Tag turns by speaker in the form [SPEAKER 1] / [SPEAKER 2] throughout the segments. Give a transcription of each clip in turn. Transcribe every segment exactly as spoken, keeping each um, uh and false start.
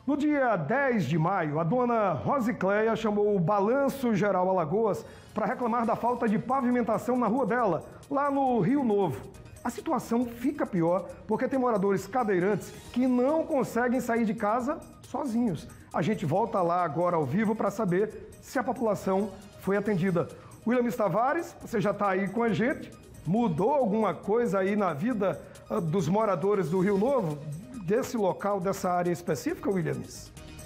[SPEAKER 1] No dia dez de maio, a dona Rosicléia chamou o Balanço Geral Alagoas para reclamar da falta de pavimentação na rua dela, lá no Rio Novo. A situação fica pior porque tem moradores cadeirantes que não conseguem sair de casa sozinhos. A gente volta lá agora ao vivo para saber se a população foi atendida. William Tavares, você já está aí com a gente. Mudou alguma coisa aí na vida uh, dos moradores do Rio Novo? Desse local, dessa área específica, Williams?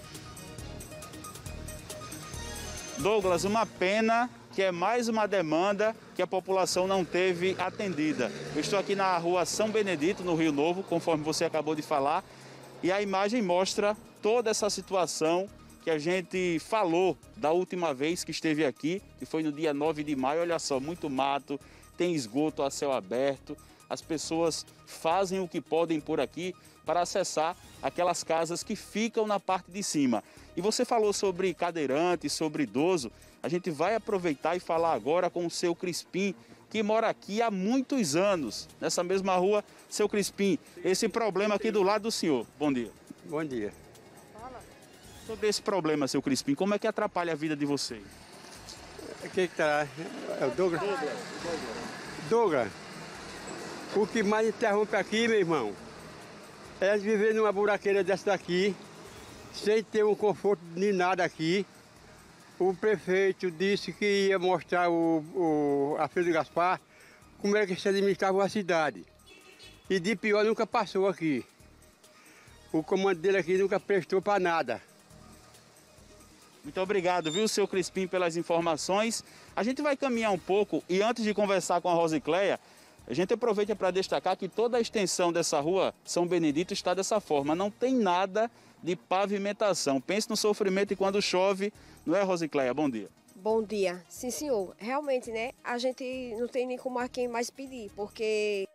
[SPEAKER 2] Douglas, uma pena que é mais uma demanda que a população não teve atendida. Eu estou aqui na rua São Benedito, no Rio Novo, conforme você acabou de falar, e a imagem mostra toda essa situação que a gente falou da última vez que esteve aqui, que foi no dia nove de maio. Olha só, muito mato, tem esgoto a céu aberto, as pessoas fazem o que podem por aqui para acessar aquelas casas que ficam na parte de cima. E você falou sobre cadeirante, sobre idoso. A gente vai aproveitar e falar agora com o seu Crispim, que mora aqui há muitos anos, nessa mesma rua. Seu Crispim, esse problema aqui do lado do senhor. Bom dia.
[SPEAKER 3] Bom dia.
[SPEAKER 2] Fala. Sobre esse problema, seu Crispim, como é que atrapalha a vida de vocês?
[SPEAKER 3] O que está? É o Douglas? Douglas, o que mais interrompe aqui, meu irmão, é viver numa buraqueira dessa daqui, sem ter um conforto de nada aqui. O prefeito disse que ia mostrar o, o, a Filho do Gaspar como é que se administrava a cidade. E de pior nunca passou aqui. O comando dele aqui nunca prestou para nada.
[SPEAKER 2] Muito obrigado, viu, seu Crispim, pelas informações. A gente vai caminhar um pouco e antes de conversar com a Rosicléia, a gente aproveita para destacar que toda a extensão dessa rua São Benedito está dessa forma. Não tem nada de pavimentação. Pense no sofrimento e quando chove, não é, Rosicléia? Bom dia.
[SPEAKER 4] Bom dia. Sim, senhor. Realmente, né, a gente não tem nem como a quem mais pedir, porque...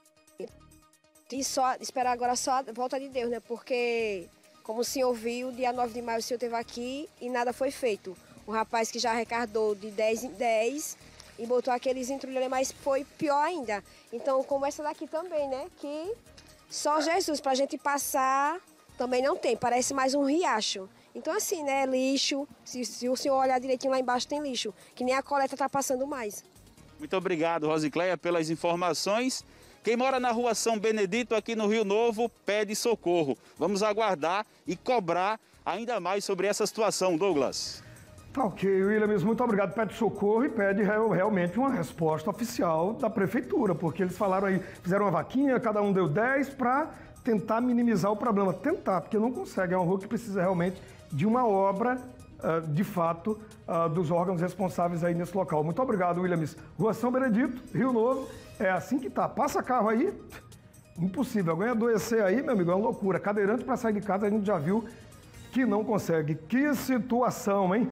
[SPEAKER 4] E só esperar agora só a volta de Deus, né, porque... Como o senhor viu, dia nove de maio o senhor esteve aqui e nada foi feito. O rapaz que já arrecadou de dez em dez e botou aqueles entulhos, mas foi pior ainda. Então, como essa daqui também, né? Que só Jesus, para a gente passar, também não tem. Parece mais um riacho. Então, assim, né? Lixo. Se, se o senhor olhar direitinho lá embaixo, tem lixo. Que nem a coleta está passando mais.
[SPEAKER 2] Muito obrigado, Rosicléia, pelas informações. Quem mora na rua São Benedito, aqui no Rio Novo, pede socorro. Vamos aguardar e cobrar ainda mais sobre essa situação, Douglas.
[SPEAKER 1] Tá ok, Williams, muito obrigado. Pede socorro e pede realmente uma resposta oficial da prefeitura, porque eles falaram aí, fizeram uma vaquinha, cada um deu dez para tentar minimizar o problema. Tentar, porque não consegue, é uma rua que precisa realmente de uma obra, uh, de fato, uh, dos órgãos responsáveis aí nesse local. Muito obrigado, Williams. Rua São Benedito, Rio Novo. É assim que tá. Passa carro aí, impossível. Alguém adoecer aí, meu amigo, é uma loucura. Cadeirante para sair de casa a gente já viu que não consegue. Que situação, hein?